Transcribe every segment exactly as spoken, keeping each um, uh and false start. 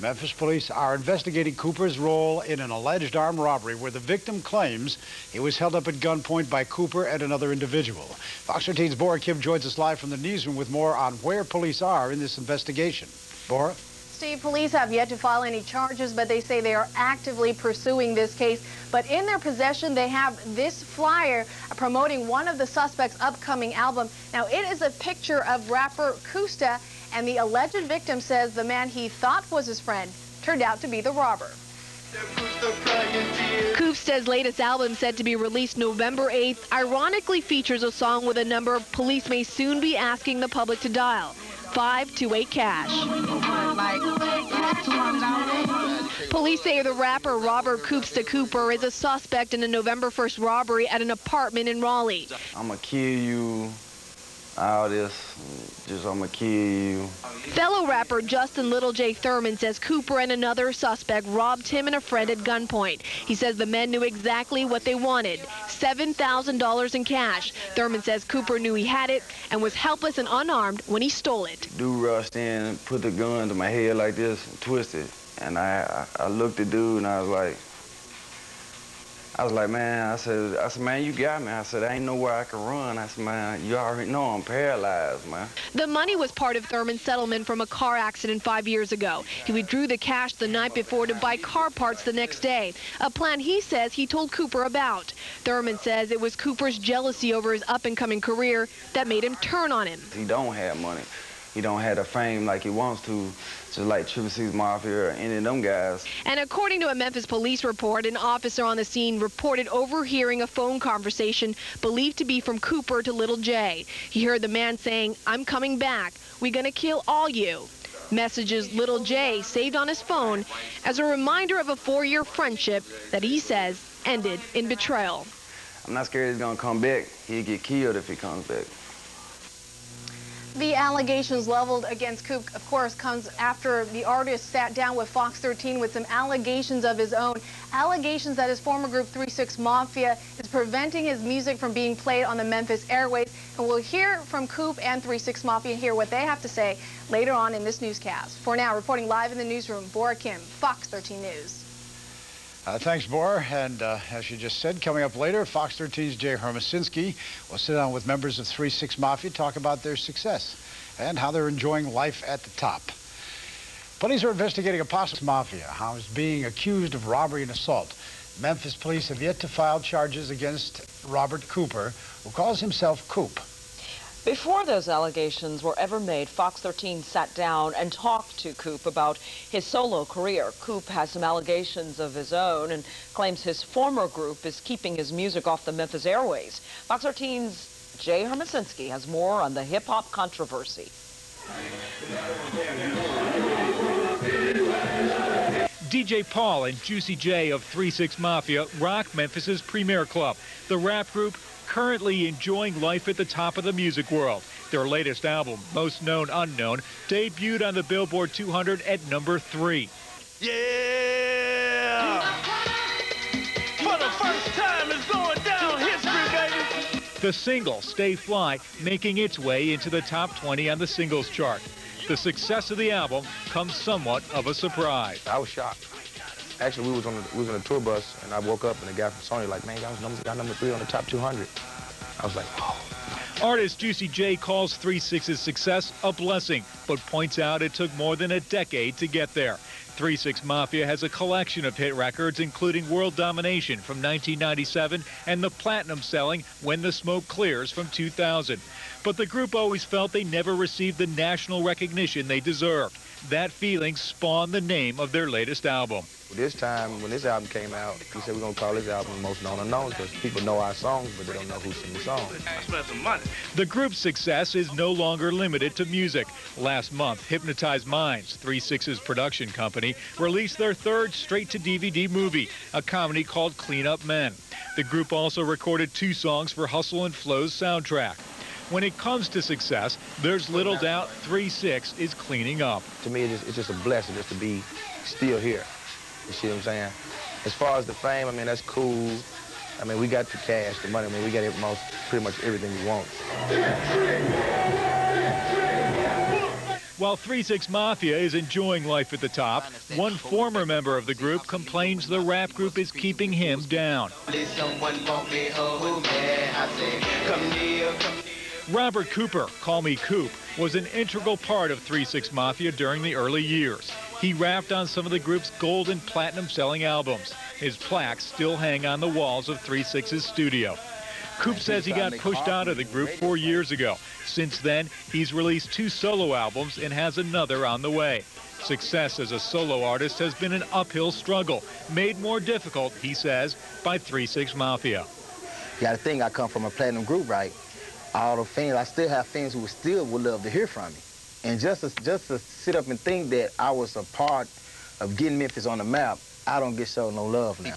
Memphis police are investigating Cooper's role in an alleged armed robbery where the victim claims he was held up at gunpoint by Cooper and another individual. Fox thirteen's Bora Kim joins us live from the newsroom with more on where police are in this investigation. Bora? Steve, police have yet to file any charges, but they say they are actively pursuing this case. But in their possession, they have this flyer promoting one of the suspects' upcoming album. Now, it is a picture of rapper Kusta, and the alleged victim says the man he thought was his friend turned out to be the robber. Kusta's latest album, said to be released November eighth, ironically features a song with a number police may soon be asking the public to dial. five two eight cash. Police say the rapper Robert Kusta Cooper is a suspect in a November first robbery at an apartment in Raleigh. I'm gonna kill you, all this, just I'm gonna kill you. Fellow rapper Justin Little J Thurman says Cooper and another suspect robbed him and a friend at gunpoint. He says the men knew exactly what they wanted, seven thousand dollars in cash. Thurman says Cooper knew he had it and was helpless and unarmed when he stole it. Dude rushed in, put the gun to my head like this, and twisted. And I, I, I looked at dude and I was like, I was like, man, I said, I said, man, you got me. I said, I ain't nowhere I can run. I said, man, you already know I'm paralyzed, man. The money was part of Thurman's settlement from a car accident five years ago. He withdrew the cash the night before to buy car parts the next day, a plan he says he told Cooper about. Thurman says it was Cooper's jealousy over his up-and-coming career that made him turn on him. He don't have money. He don't have the fame like he wants to, just like Triple Six Mafia or any of them guys. And according to a Memphis police report, an officer on the scene reported overhearing a phone conversation believed to be from Cooper to Little J. He heard the man saying, "I'm coming back. We're gonna kill all you." Messages Little J saved on his phone as a reminder of a four-year friendship that he says ended in betrayal. I'm not scared he's gonna come back. He'll get killed if he comes back. The allegations leveled against Coop, of course, comes after the artist sat down with Fox thirteen with some allegations of his own. Allegations that his former group three six Mafia is preventing his music from being played on the Memphis airways. And we'll hear from Coop and three six Mafia and hear what they have to say later on in this newscast. For now, reporting live in the newsroom, Bora Kim, Fox thirteen News. Uh, thanks, Bora. And uh, as you just said, coming up later, Fox thirteen's Jay Hermosinski will sit down with members of three six Mafia, talk about their success and how they're enjoying life at the top. Police are investigating a possible Mafia, how he's being accused of robbery and assault. Memphis police have yet to file charges against Robert Cooper, who calls himself Coop. Before those allegations were ever made, Fox thirteen sat down and talked to Coop about his solo career. Coop has some allegations of his own and claims his former group is keeping his music off the Memphis airways. Fox thirteen's Jay Hermosinski has more on the hip-hop controversy. D J Paul and Juicy J of three six Mafia rock Memphis's premier club. The rap group currently enjoying life at the top of the music world. Their latest album, Most Known Unknown, debuted on the Billboard two hundred at number three. Yeah! For the first time, it's going down history, baby! The single, Stay Fly, making its way into the top twenty on the singles chart. The success of the album comes somewhat of a surprise. I was shocked. Actually, we was on the, we was on a tour bus, and I woke up, and the guy from Sony like, man, y'all was number, got number three on the top two hundred. I was like, oh. Artist Juicy J calls three six's success a blessing, but points out it took more than a decade to get there. three six Mafia has a collection of hit records, including World Domination from nineteen ninety-seven and the platinum-selling When the Smoke Clears from two thousand. But the group always felt they never received the national recognition they deserved. That feeling spawned the name of their latest album. This time, when this album came out, he said we're going to call this album Most Known Unknown because people know our songs, but they don't know who sings the song. I spent some money. The group's success is no longer limited to music. Last month, Hypnotized Minds, three six's production company, released their third straight-to-D V D movie, a comedy called Clean Up Men. The group also recorded two songs for Hustle and Flow's soundtrack. When it comes to success, there's little doubt three six is cleaning up. To me, it's just, it's just a blessing just to be still here. You see what I'm saying? As far as the fame, I mean, that's cool. I mean, we got the cash, the money. I mean, we got most, pretty much everything we want. While three six Mafia is enjoying life at the top, one former member of the group complains the rap group is keeping him down. Robert Cooper, Call Me Coop, was an integral part of three six Mafia during the early years. He rapped on some of the group's gold and platinum selling albums. His plaques still hang on the walls of three six's studio. Coop says he got pushed out of the group four years ago. Since then, he's released two solo albums and has another on the way. Success as a solo artist has been an uphill struggle, made more difficult, he says, by three six Mafia. You got to think I come from a platinum group, right? All the fans, I still have fans who still would love to hear from me. And just to, just to sit up and think that I was a part of getting Memphis on the map, I don't get shown no love now.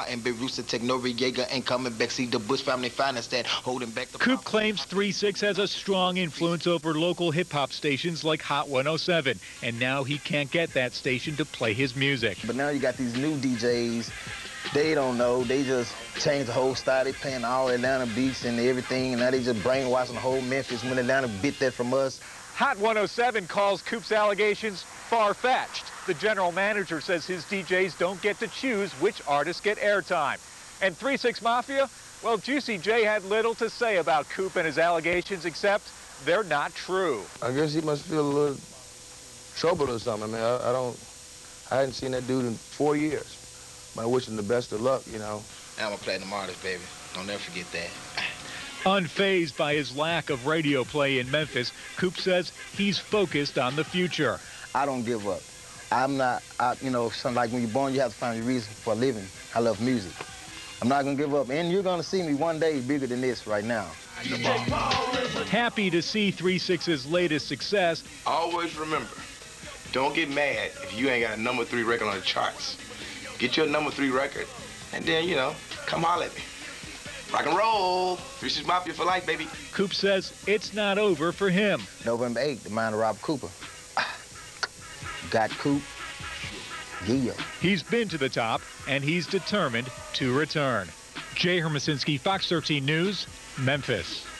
Coop claims three six has a strong influence over local hip-hop stations like Hot one oh seven, and now he can't get that station to play his music. But now you got these new D Js, they don't know, they just changed the whole style, they playing all Atlanta beats and everything, and now they just brainwashing the whole Memphis when Atlanta bit that from us. Hot one oh seven calls Coop's allegations far-fetched. The general manager says his D Js don't get to choose which artists get airtime. And three six Mafia? Well, Juicy J had little to say about Coop and his allegations, except they're not true. I guess he must feel a little trouble or something, man. I, I don't, I hadn't seen that dude in four years. But I wish him the best of luck, you know. I'm a platinum artist, baby. Don't never forget that. Unfazed by his lack of radio play in Memphis, Coop says he's focused on the future. I don't give up. I'm not, I, you know, something like when you're born, you have to find your reason for living. I love music. I'm not going to give up. And you're going to see me one day bigger than this right now. Happy to see three six's latest success. Always remember, don't get mad if you ain't got a number three record on the charts. Get your number three record, and then, you know, come holler at me. Rock and roll. three six Mafia for life, baby. Coop says it's not over for him. November eighth, the mind of Robert Cooper. Got Coop. Yeah. He's been to the top, and he's determined to return. Jay Hermosinski, Fox thirteen News, Memphis.